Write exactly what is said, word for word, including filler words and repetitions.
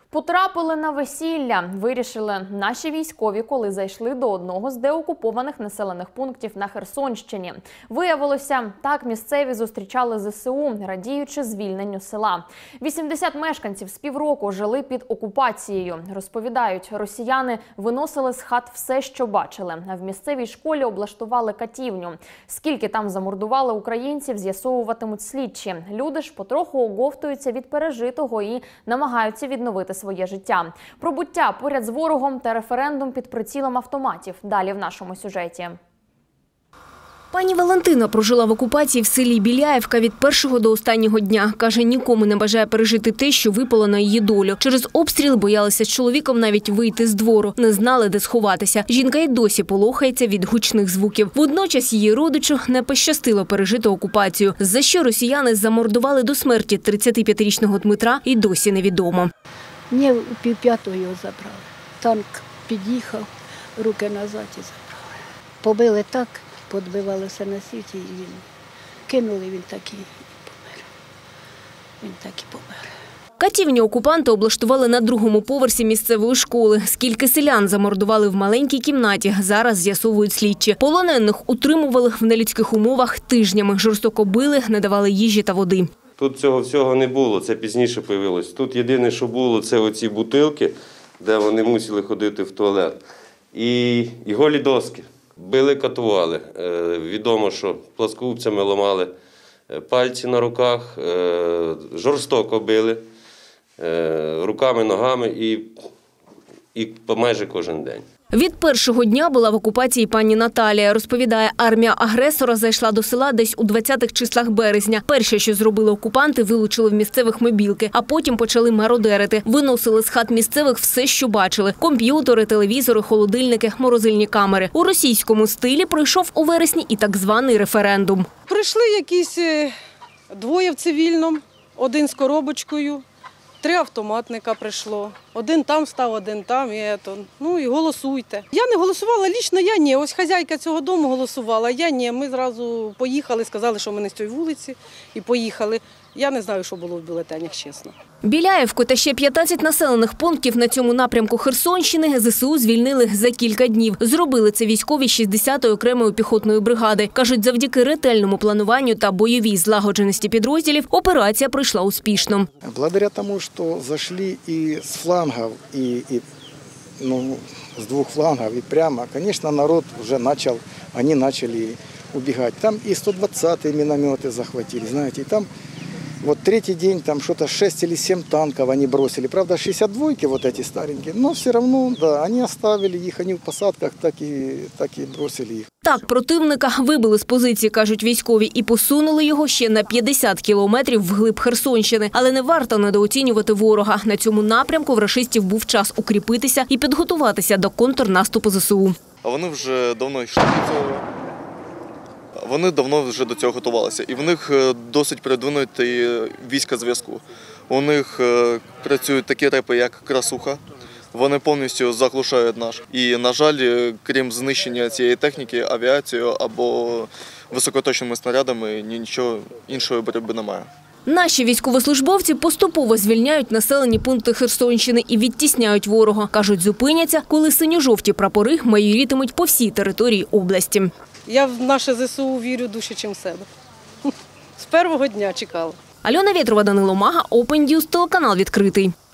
Потрапили на весілля, вирішили наші військові, коли зайшли до одного з деокупованих населених пунктів на Херсонщині. Виявилося, так місцеві зустрічали зе се у, радіючи звільненню села. вісімдесят мешканців з півроку жили під окупацією. Розповідають, росіяни виносили з хат все, що бачили. А в місцевій школі облаштували катівню. Скільки там замордували українців, з'ясовуватимуть слідчі. Люди ж потроху оговтуються від пережитого і намагаються відновити своє життя. Про буття поряд з ворогом та референдум під прицілом автоматів. Далі в нашому сюжеті. Пані Валентина прожила в окупації в селі Біляєвка від першого до останнього дня. Каже, нікому не бажає пережити те, що випало на її долю. Через обстріл боялися з чоловіком навіть вийти з двору. Не знали, де сховатися. Жінка й досі полохається від гучних звуків. Водночас її родичу не пощастило пережити окупацію. За що росіяни замордували до смерті тридцятип'ятирічного Дмитра, і досі невідомо. Мені півп'ятого його забрали. Танк під'їхав, руки назад і забрали. Побили так, подбивалося на світі, і він кинули, він так і помер. Він так і помер. Катівню окупанти облаштували на другому поверсі місцевої школи. Скільки селян замордували в маленькій кімнаті, зараз з'ясовують слідчі. Полонених утримували в нелюдських умовах тижнями, жорстоко били, не давали їжі та води. Тут цього всього не було, це пізніше з'явилось. Тут єдине, що було, це оці бутилки, де вони мусили ходити в туалет. І, і голі доски. Били, катували. Е, відомо, що пласкогубцями ламали пальці на руках, е, жорстоко били, е, руками, ногами і, і майже кожен день. Від першого дня була в окупації пані Наталія. Розповідає, армія агресора зайшла до села десь у двадцятих числах березня. Перше, що зробили окупанти, вилучили в місцевих мобілки, а потім почали мародерити. Виносили з хат місцевих все, що бачили – комп'ютери, телевізори, холодильники, морозильні камери. У російському стилі пройшов у вересні і так званий референдум. Прийшли якісь двоє в цивільному, один з коробочкою. Три автоматника прийшло. Один там став, один там. І ето. Ну і голосуйте. Я не голосувала, лічно я ні. Ось хазяйка цього дому голосувала, я ні. Ми зразу поїхали, сказали, що ми не з цієї вулиці, і поїхали. Я не знаю, що було в бюлетенях, чесно. Біляєвку та ще п'ятнадцять населених пунктів на цьому напрямку Херсонщини зе се у звільнили за кілька днів. Зробили це військові шістдесятої окремої піхотної бригади. Кажуть, завдяки ретельному плануванню та бойовій злагодженості підрозділів операція пройшла успішно. Благодаря тому, що зайшли і з флангів, і, і ну, з двох флангів, і прямо, звісно, народ вже почав, вони почали убігати. Там і сто двадцяті міномети захватили, знаєте, і там вот третий день там что-то шесть или семь танков они бросили. Правда, шестьдесят двойки вот эти старенькие, но все равно, да, они оставили их, они в посадках так и, так и бросили их. Так, противника вибили з позиції, кажуть військові, і посунули його ще на п'ятдесят кілометрів вглиб Херсонщини. Але не варто недооцінювати ворога. На цьому напрямку в рашистів був час укріпитися і підготуватися до контрнаступу зе се у. А вони вже давно йшли до цього. Вони давно вже до цього готувалися. І в них досить продвинуті війська зв'язку. У них працюють такі репи, як «Красуха». Вони повністю заглушають наш. І, на жаль, крім знищення цієї техніки, авіацією або високоточними снарядами, нічого іншої боротьби немає. Наші військовослужбовці поступово звільняють населені пункти Херсонщини і відтісняють ворога. Кажуть, зупиняться, коли синьо-жовті прапори майорітимуть по всій території області. Я в наше зе се у вірю дужче, ніж в себе. З першого дня чекала. Альона Вєтрова, Данило Мага, Open News, телеканал відкритий.